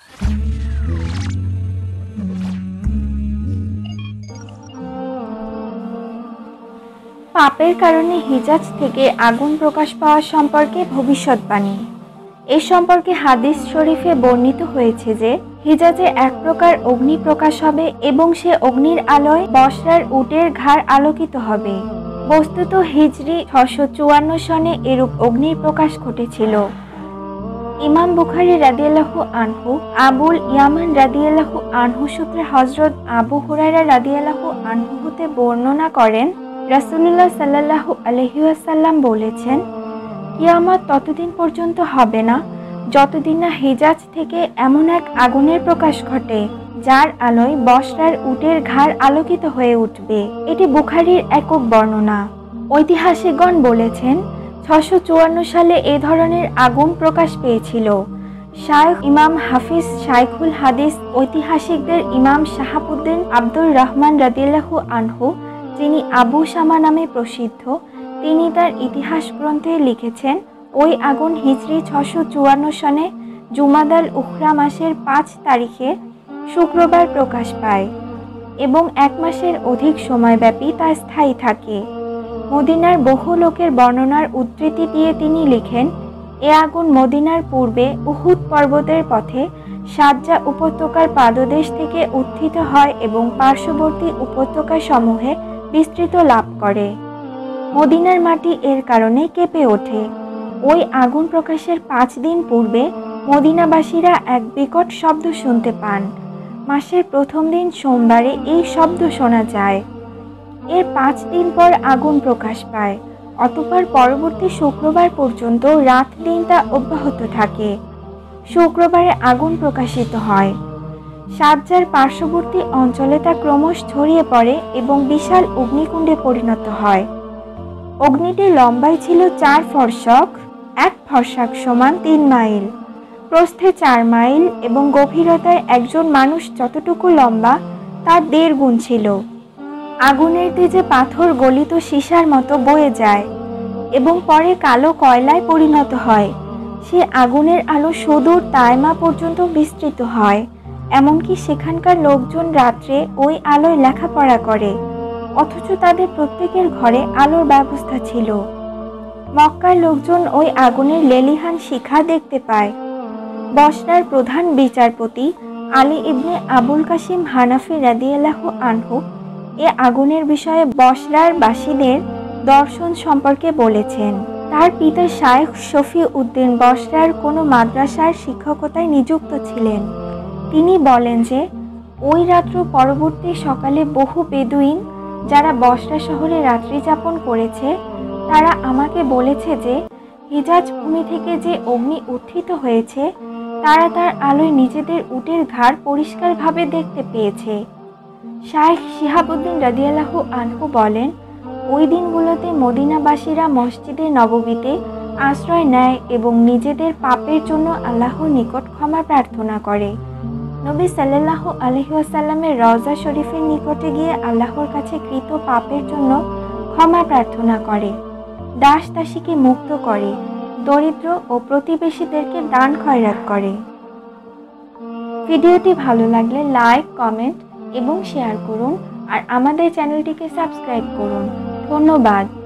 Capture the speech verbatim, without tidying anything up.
পাপের কারণে হিজাজ থেকে আগুন প্রকাশ পাওয়া সম্পর্কে ভবিষ্যৎবাণী। এ সম্পর্কে হাদিস শরীফে বর্ণিত হয়েছে যে হিজাজে এক প্রকার অগ্নি প্রকাশ হবে এবং সে অগ্নির আলোয় বসরার উটের ঘাড় আলোকিত হবে। বস্তুত হিজরি ছশো চুয়ান্ন সনে এরূপ অগ্নির প্রকাশ ঘটেছিল। ইমাম বুখারী রাদিয়াল্লাহু আনহু আবুল ইয়ামান রাদিয়াল্লাহু আনহু সূত্রে হযরত আবু হুরায়রা রাদিয়াল্লাহু আনহু হতে বর্ণনা করেন, রাসূলুল্লাহ সাল্লাল্লাহু আলাইহি ওয়াসাল্লাম বলেছেন, কিয়ামত ততদিন পর্যন্ত হবে না যতদিন না হিজাজ থেকে এমন এক আগুনের প্রকাশ ঘটে যার আলোয় বসরার উটের ঘাড় আলোকিত হয়ে উঠবে। এটি বুখারীর একক বর্ণনা। ঐতিহাসিকগণ বলেছেন, ছশো চুয়ান্ন সালে এ ধরনের আগুন প্রকাশ পেয়েছিল। শায়খ ইমাম হাফিজ শাইখুল হাদিস ঐতিহাসিকদের ইমাম শাহাবুদ্দিন আব্দুর রহমান রাদিয়াল্লাহু আনহু, যিনি আবু শামা নামে প্রসিদ্ধ, তিনি তার ইতিহাস গ্রন্থে লিখেছেন, ওই আগুন হিজরি ছশো চুয়ান্ন সনে জুমাদাল উখরা মাসের পাঁচ তারিখে শুক্রবার প্রকাশ পায় এবং এক মাসের অধিক সময়ব্যাপী তা স্থায়ী থাকে। মদিনার বহু লোকের বর্ণনার উদ্ধৃতি দিয়ে তিনি লিখেন, এ আগুন মদিনার পূর্বে উহুদ পর্বতের পথে সাজ্জা উপত্যকার পাদদেশ থেকে উত্থিত হয় এবং পার্শ্ববর্তী উপত্যকা সমূহে বিস্তৃত লাভ করে। মদিনার মাটি এর কারণে কেঁপে ওঠে। ওই আগুন প্রকাশের পাঁচ দিন পূর্বে মদিনাবাসীরা এক বিকট শব্দ শুনতে পান। মাসের প্রথম দিন সোমবারে এই শব্দ শোনা যায়। এর পাঁচ দিন পর আগুন প্রকাশ পায়। অতঃপর পরবর্তী শুক্রবার পর্যন্ত রাত দিন তা অব্যাহত থাকে। শুক্রবারে আগুন প্রকাশিত হয়। সাজ্জার পার্শ্ববর্তী অঞ্চলে তা ক্রমশ ছড়িয়ে পড়ে এবং বিশাল অগ্নিকুণ্ডে পরিণত হয়। অগ্নিটির লম্বাই ছিল চার ফরসক, এক ফরসাক সমান তিন মাইল, প্রস্থে চার মাইল এবং গভীরতায় একজন মানুষ যতটুকু লম্বা তার দেড় গুণ ছিল। আগুনের তেজে পাথর গলিত সীসার মতো বয়ে যায় এবং পরে কালো কয়লায় পরিণত হয়। সে আগুনের আলো সুদূর তায়মা পর্যন্ত বিস্তৃত হয়। এমনকি সেখানকার লোকজন রাত্রে ওই আলোয় লেখাপড়া করে, অথচ তাদের প্রত্যেকের ঘরে আলোর ব্যবস্থা ছিল। মক্কার লোকজন ওই আগুনের লেলিহান শিখা দেখতে পায়। বসরার প্রধান বিচারপতি আলী ইবনে আবুল কাসিম হানাফি রাদিয়াল্লাহু আনহু এ আগুনের বিষয়ে বসরার বাসীদের দর্শন সম্পর্কে বলেছেন। তার পিতা শায়খ শফি উদ্দিন বসরার কোনো মাদ্রাসার শিক্ষকতায় নিযুক্ত ছিলেন। তিনি বলেন যে ওই রাত্র পরবর্তী সকালে বহু বেদুইন যারা বসরা শহরে রাত্রি যাপন করেছে তারা আমাকে বলেছে যে হিজাজ ভূমি থেকে যে অগ্নি উত্থিত হয়েছে তারা তার আলোয় নিজেদের উটের ঘাড় পরিষ্কারভাবে দেখতে পেয়েছে। শাইখ শিহাবুদ্দিন রাদিয়াল্লাহু আনহু বলেন, ওই দিনগুলোতে মদিনাবাসীরা মসজিদে নববীতে আশ্রয় নেয় এবং নিজেদের পাপের জন্য আল্লাহর নিকট ক্ষমা প্রার্থনা করে। নবী সাল্লাল্লাহু আলাইহি ওয়াসাল্লামের রওজা শরীফের নিকটে গিয়ে আল্লাহর কাছে কৃত পাপের জন্য ক্ষমা প্রার্থনা করে, দাস দাসীকে মুক্ত করে, দরিদ্র ও প্রতিবেশীদেরকে দান খয়রাত করে। ভিডিওটি ভালো লাগলে লাইক, কমেন্ট এবং শেয়ার করুন আর আমাদের চ্যানেলটিকে সাবস্ক্রাইব করুন। ধন্যবাদ।